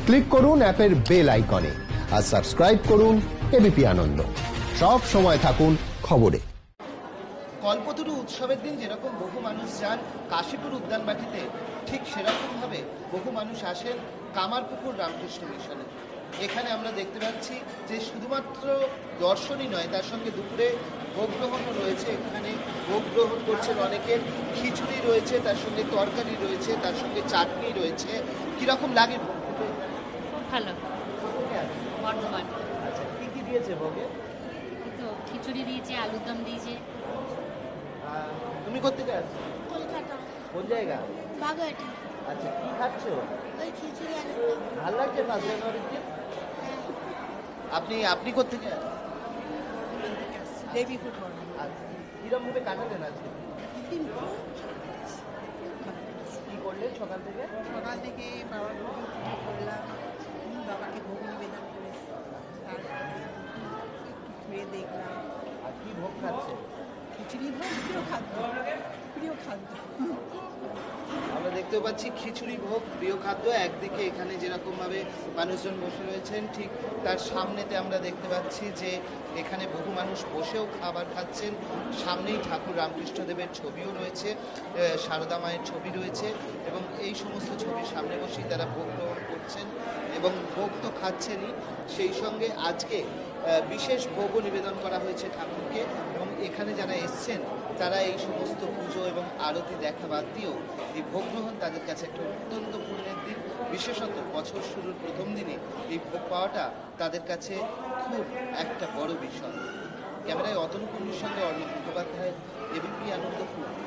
Click করুন অ্যাপের bell আইকনে আর সাবস্ক্রাইব করুন এবিপি আনন্দ। সব সময় থাকুন খবরে। কল্পতরু উৎসবের দিন যেরকম বহু মানুষ যান কাশীপুর উদ্যানবাটিতে, ঠিক সেরকম ভাবে বহু মানুষ আসেন কামারপুকুর রামকৃষ্ণ মিশনে। এখানে আমরা দেখতে পাচ্ছি যে শুধুমাত্র দর্শনই নয়, তার সঙ্গে দুপুরে ভোগ গ্রহণও রয়েছে। এখানে ভোগ গ্রহণ করছেন অনেকের, খিচুড়ি রয়েছে, তার সঙ্গে তরকারি রয়েছে, তার সঙ্গে চাটনি রয়েছে। কিরকম লাগে ভোগ খেতে? খুব ভালো। বর্ধমান। আচ্ছা, কি কি দিয়েছে ভোগে? তো খিচুড়ি দিয়েছে, আলুর দম দিয়েছে। তুমি কোথেকে আসছো? কলকাতা। কোন জায়গা? বাগুইআটি। আচ্ছা, কি খাচ্ছো? ওই খিচুড়ি আলু। ভালো লাগছে 5 জানুয়ারির দিন? আপনি কোথেকে আসছেন? দেবীপুর। আচ্ছা, কিরম ভাবে কাটালেন আজকে? কি করলেন সকাল থেকে? সকাল থেকে বাবার পুজো করলাম, বাবাকে ভোগ নিবেদন করে তারপরে একটু ঘুরে দেখলাম। আর কি ভোগ খাচ্ছে? খিচুড়ি ভোগ প্রিয় খাদ্য, প্রিয় খাদ্য। আমরা দেখতেও পাচ্ছি খিচুড়ি ভোগ প্রিয় খাদ্য। একদিকে এখানে যেরকম ভাবে মানুষজন বসে রয়েছেন, ঠিক তার সামনেতে আমরা দেখতে পাচ্ছি যে এখানে বহু মানুষ বসেও খাবার খাচ্ছেন। সামনেই ঠাকুর রামকৃষ্ণদেবের ছবিও রয়েছে, সারদা মায়ের ছবি রয়েছে, এবং এই সমস্ত ছবির সামনে বসেই তারা ভোগ গ্রহণ করছেন এবং ভোগ তো খাচ্ছেনই, সেই সঙ্গে আজকে বিশেষ ভোগও নিবেদন করা হয়েছে ঠাকুরকে। এবং এখানে যারা এসছেন তারা এই সমস্ত পুজো এবং আরতি দেখা বাদ দিয়েও এই ভোগ গ্রহণ তাদের কাছে একটা অত্যন্ত পুণ্যের দিন। বিশেষত বছর শুরুর প্রথম দিনে এই ভোগ পাওয়াটা তাদের কাছে খুব একটা বড় বিষয়। ক্যামেরায় অতনুকুন্ডির সঙ্গে অর্ণব মুখোপাধ্যায়, এবিপি আনন্দপুর।